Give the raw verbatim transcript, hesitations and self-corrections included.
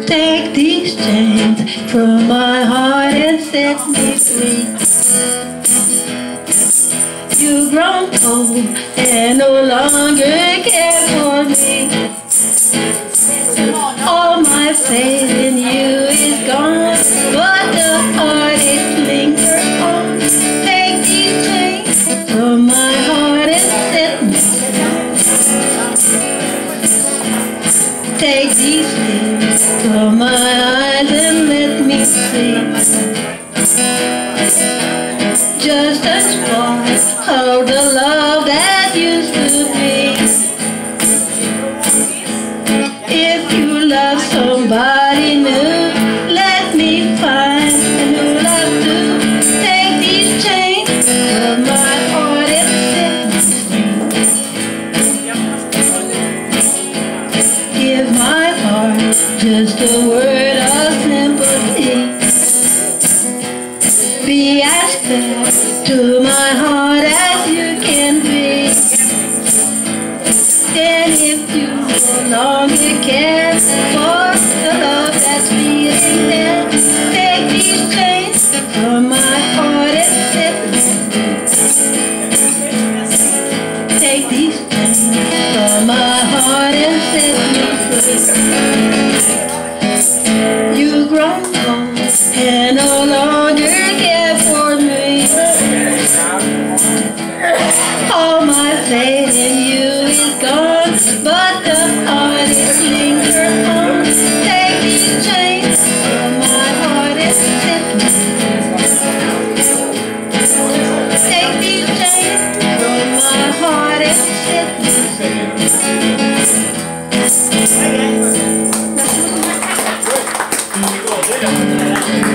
Take these chains from my heart and set me free. You've grown cold and no longer care for me. All my faith in you is gone, but the heartache lingers on. Take these chains from my heart and set me free. Take these tears from my eyes and let me see just a spark of the love that used to be. If you love somebody new, let me find a new love too. Take these chains from my heart and set me free. Give my heart just a word of sympathy. Be as close to my heart as you can be. And if you no longer care for the love that's beating there, take these chains from my heart and set me free. Take these chains from my heart and set me free. You've grown cold and no longer care for me. All my faith in you is gone, but the heart is lingering on. Take these chains from my heart and set me free. Take these chains from my heart and set me free.